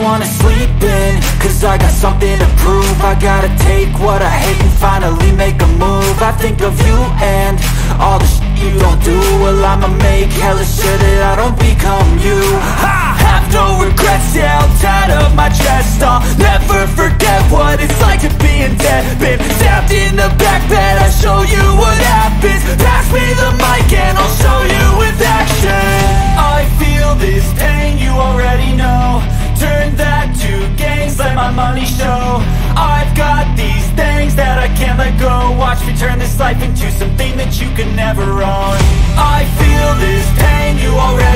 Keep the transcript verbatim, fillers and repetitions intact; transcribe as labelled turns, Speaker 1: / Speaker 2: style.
Speaker 1: wanna sleep in, cause I got something to prove. I gotta take what I hate and finally make a move. I think of you and all the shit you don't do. Well, I'ma make hella sure that I don't become you. I have no regrets, yeah, I'll tie up my chest. I'll never forget what it's like to be in debt. Been stabbed in the back bed, I'll show you what happens. Pass me the mic and I'll show you with action. I feel this pain, you already know. Turn that to gains, let my money show. I've got these things that I can't let go. Watch me turn this life into something that you can never own. I feel this pain, you already